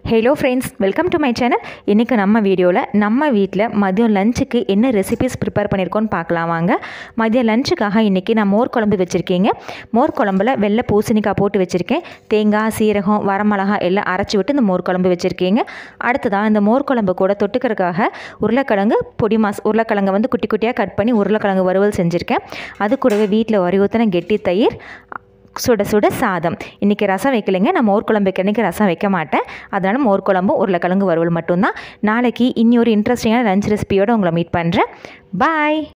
Hello friends, welcome to my channel. இன்றைக்கி நம்ம வீடியோவில் நம்ம வீட்டில் மதியம் லஞ்சுக்கு என்ன ரெசிபிஸ் ப்ரிப்பேர் பண்ணியிருக்கோன்னு பார்க்கலாம் வாங்க. மதியம் லஞ்சுக்காக இன்றைக்கி நான் மோர் குழம்பு வச்சுருக்கேங்க. மோர் குழம்புல வெள்ளை பூசணிக்காய் போட்டு வச்சுருக்கேன். தேங்காய், சீரகம், வரமிளகாய் எல்லாம் அரைச்சி விட்டு இந்த மோர் குழம்பு வச்சுருக்கேங்க. அடுத்ததாக இந்த மோர் குழம்பு கூட தொட்டுக்கிறதுக்காக உருளைக்கிழங்கு உருளைக்கிழங்கு வந்து குட்டி குட்டியாக கட் பண்ணி உருளைக்கிழங்கு வறுவல் செஞ்சுருக்கேன். அது கூடவே வீட்டில் ஊற்றின கெட்டி தயிர், சுட சுட சாதம். இன்றைக்கி ரசம் வைக்கலைங்க. நான் மோர் குழம்பு வைக்க இன்றைக்கி ரசம் வைக்க மாட்டேன். அதனால் மோர் குழம்பு உருளைக்கிழங்கு வறுவல் மட்டும்தான். நாளைக்கு இன்னொரு இன்ட்ரெஸ்டிங்கான லஞ்ச் ரெசிபியோடு உங்களை மீட் பண்ணுறேன். பாய்.